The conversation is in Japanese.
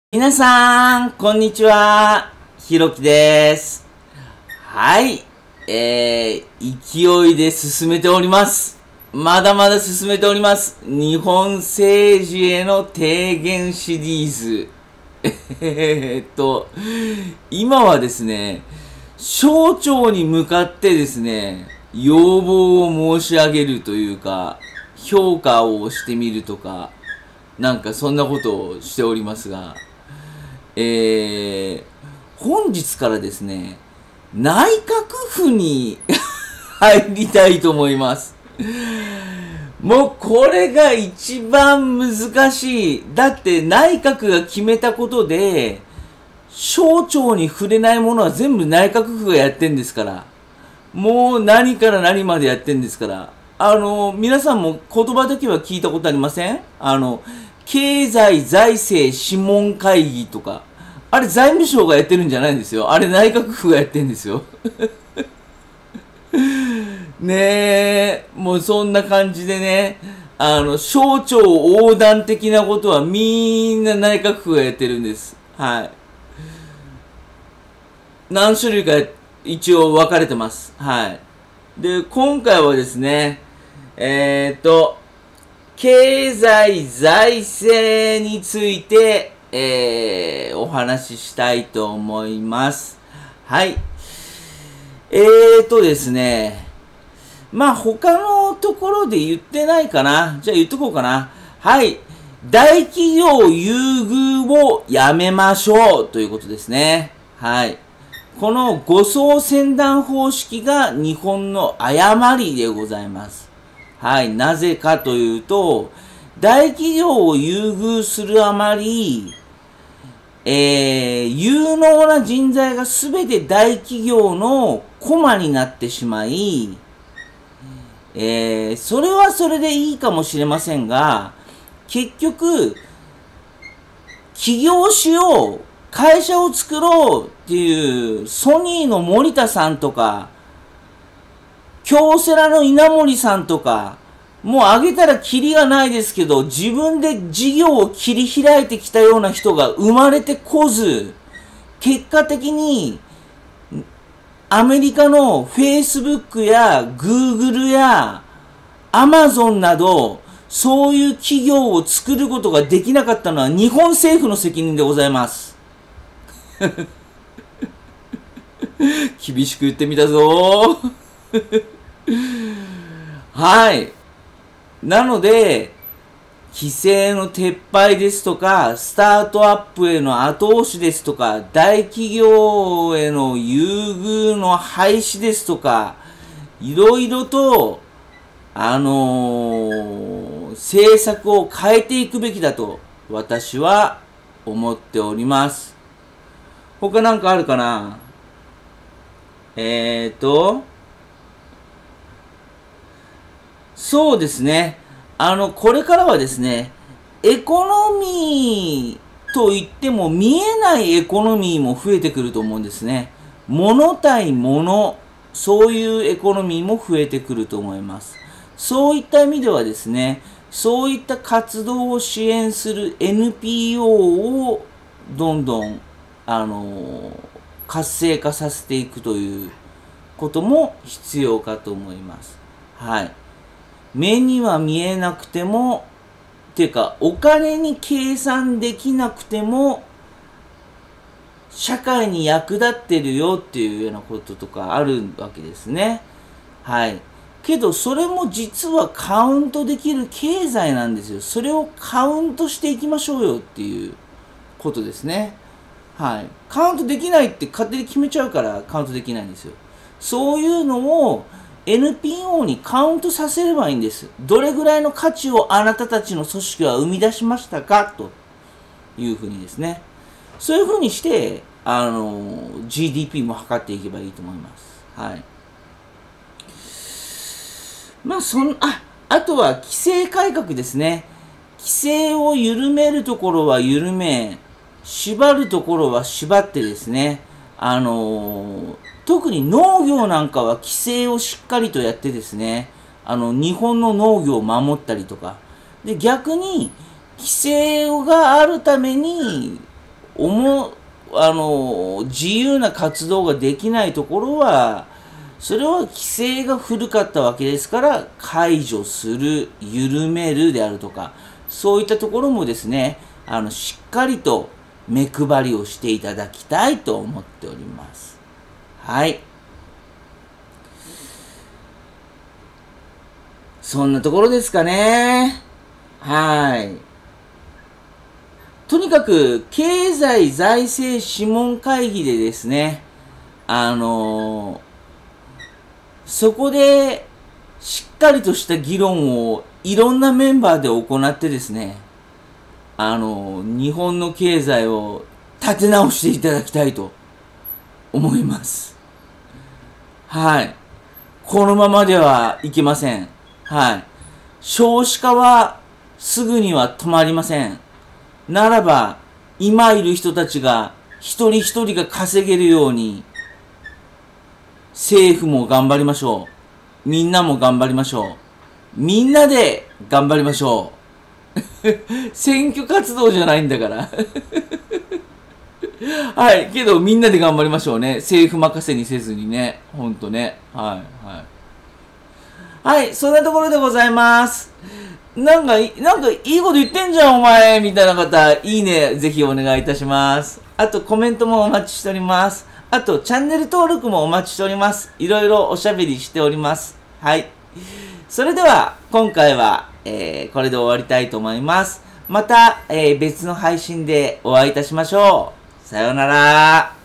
皆さん、こんにちは。ひろきです。はい。勢いで進めております。まだまだ進めております。日本政治への提言シリーズ。今はですね、省庁に向かってですね、要望を申し上げるというか、評価をしてみるとか、なんかそんなことをしておりますが、本日からですね、内閣府に入りたいと思います。もうこれが一番難しい。だって内閣が決めたことで、省庁に触れないものは全部内閣府がやってんですから。もう何から何までやってんですから。皆さんも言葉だけは聞いたことありません？経済財政諮問会議とか。あれ財務省がやってるんじゃないんですよ。あれ内閣府がやってるんですよ。ねえ、もうそんな感じでね、省庁横断的なことはみんな内閣府がやってるんです。はい。何種類か一応分かれてます。はい。で、今回はですね、経済財政について、お話ししたいと思います。はい。ですね。まあ、他のところで言ってないかな。じゃあ言っとこうかな。はい。大企業優遇をやめましょうということですね。はい。この護送船団方式が日本の誤りでございます。はい。なぜかというと、大企業を優遇するあまり、有能な人材がすべて大企業の駒になってしまい、それはそれでいいかもしれませんが、結局、起業しよう、会社を作ろうっていう、ソニーの森田さんとか、京セラの稲森さんとか、もうあげたらキリがないですけど、自分で事業を切り開いてきたような人が生まれてこず、結果的に、アメリカの Facebook や Google や Amazon など、そういう企業を作ることができなかったのは日本政府の責任でございます。厳しく言ってみたぞ。はい。なので、規制の撤廃ですとか、スタートアップへの後押しですとか、大企業への優遇の廃止ですとか、いろいろと、政策を変えていくべきだと、私は思っております。他なんかあるかな？そうですね。これからはですね、エコノミーといっても見えないエコノミーも増えてくると思うんですね。物対物、そういうエコノミーも増えてくると思います。そういった意味ではですね、そういった活動を支援する NPO をどんどん、活性化させていくということも必要かと思います。はい。目には見えなくても、っていうか、お金に計算できなくても、社会に役立ってるよっていうようなこととかあるわけですね。はい。けど、それも実はカウントできる経済なんですよ。それをカウントしていきましょうよっていうことですね。はい。カウントできないって勝手に決めちゃうからカウントできないんですよ。そういうのを、NPO にカウントさせればいいんです。どれぐらいの価値をあなたたちの組織は生み出しましたかというふうにですね。そういうふうにして、GDP も測っていけばいいと思います。はい。まあ、あとは規制改革ですね。規制を緩めるところは緩め、縛るところは縛ってですね、特に農業なんかは規制をしっかりとやってですね、日本の農業を守ったりとか、で、逆に規制があるために自由な活動ができないところは、それは規制が古かったわけですから、解除する、緩めるであるとか、そういったところもですね、しっかりと目配りをしていただきたいと思っております。はい。そんなところですかね。はい。とにかく、経済財政諮問会議でですね、そこで、しっかりとした議論をいろんなメンバーで行ってですね、日本の経済を立て直していただきたいと思います。はい。このままではいけません。はい。少子化はすぐには止まりません。ならば、今いる人たちが一人一人が稼げるように、政府も頑張りましょう。みんなも頑張りましょう。みんなで頑張りましょう。選挙活動じゃないんだから。はい。けどみんなで頑張りましょうね。政府任せにせずにね。ほんとね。はい。はい。はい。そんなところでございます。なんかいいこと言ってんじゃん、お前みたいな方、いいね、ぜひお願いいたします。あと、コメントもお待ちしております。あと、チャンネル登録もお待ちしております。いろいろおしゃべりしております。はい。それでは、今回は、これで終わりたいと思います。また、別の配信でお会いいたしましょう。さようなら。